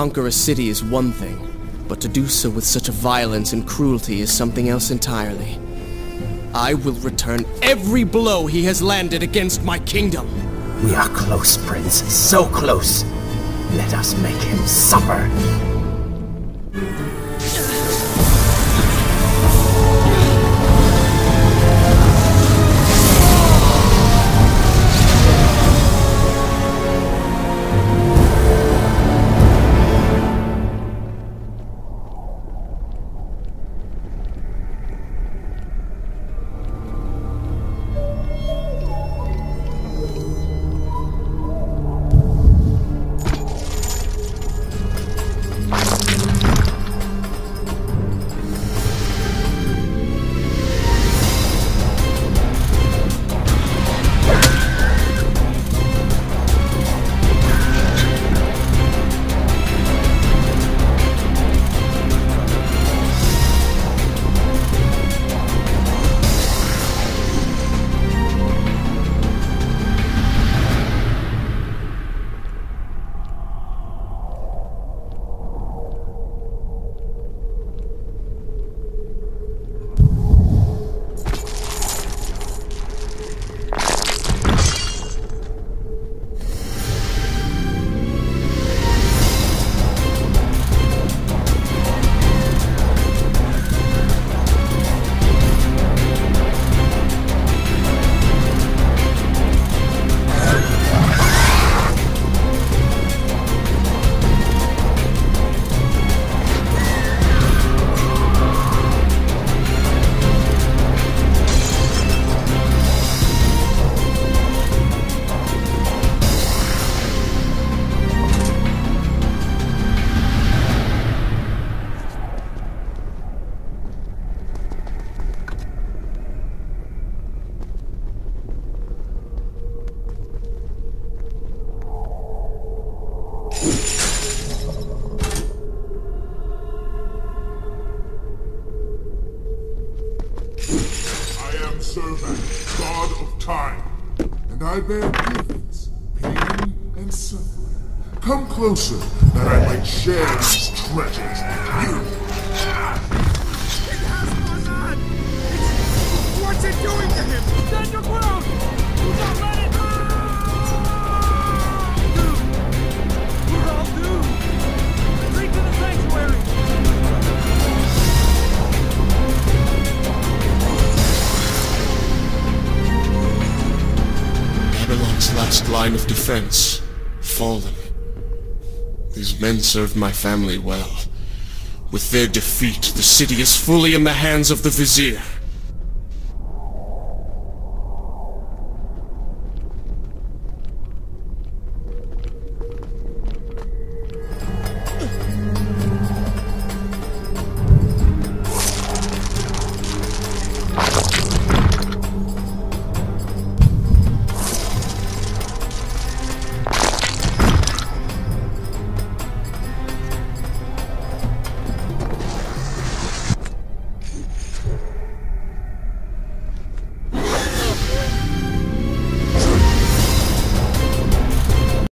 conquer a city is one thing, but to do so with such a violence and cruelty is something else entirely. I will return every blow he has landed against my kingdom. We are close, Prince. So close. Let us make him suffer. Servant, God of Time, and I bear grievance, pain, and suffering. Come closer, that I might share these treasures with you. It has gone on! What's it doing to him? Stand your ground! Do not let it! We're all doomed! Retreat to the sanctuary! Babylon's last line of defense, fallen. These men served my family well. With their defeat, the city is fully in the hands of the Vizier.